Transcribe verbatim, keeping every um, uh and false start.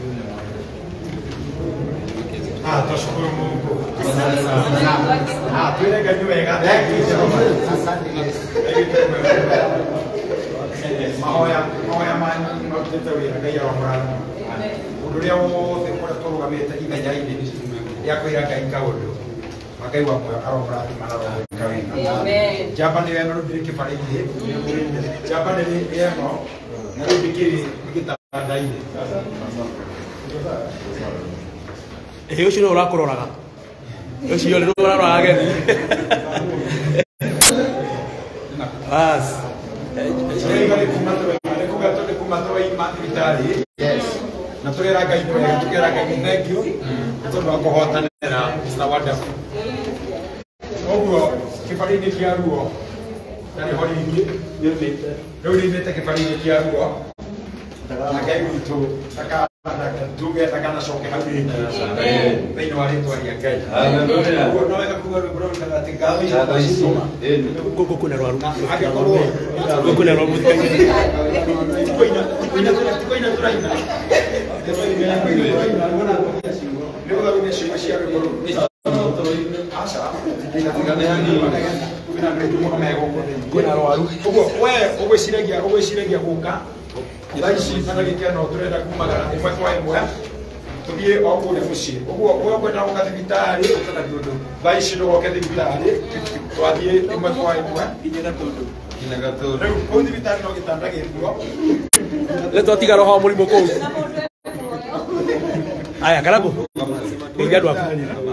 Ah, tunashukuru Mungu. Ah, tuende kanyume gata. Mahoya, mahoya mani no tetawira ngai ya murano. Uduria wothe kora turugamite imenyaini ya kwira ngai kaundu. Magai wa moyo aromurati manaro kawina. Amen. Jaba ni weno rubiriki fariki. Jaba ni yeno na rubikiri gitadaini. Ehe ucio no urakuroraga. Ucio ni urarora ageni. Bas. Yes. Na tulera ngai mwega, tukera ngai thank you. Tondu wa kuhotanira Mister Wonderful. Oguo kibarĩinĩ kĩa ruo tarĩ ho rĩngĩ rĩu rĩumĩte kĩbarĩinĩ kĩa ruo na ngai witũ tuge ndakanacoke hau rĩngĩ thĩinĩ wa rĩtwa rĩa Ngai. Ũguo no wega kuuga rwĩmbo rũu kana atĩ ngatho Gũkũ kwĩna rwaru. Gũkũ kwĩna rwaru mũthikanie. Tikoina tũraina. Nĩ gũthomithia ciugo cia rwĩmbo rũu. Kwĩna rwaru. Ũguo we ũgwĩciragia ũgwĩciragia gũka thaa ici kana gĩkeno tũrenda kumagara ĩmwe kwa ĩmwe tũthiĩ o kũrĩa mũciĩ. Ũguo we ũkwenda gũka thibitarĩ thaa ici ndũgoke thibitarĩ twathiĩ ĩmwe kwa ĩmwe nginya Gatũndũ. Rĩu kũu thibitarĩ no gĩtanda gĩkuo. Rĩu twatiga roho mũrimũ kũu. Aya karabu. Ngai andũ aku.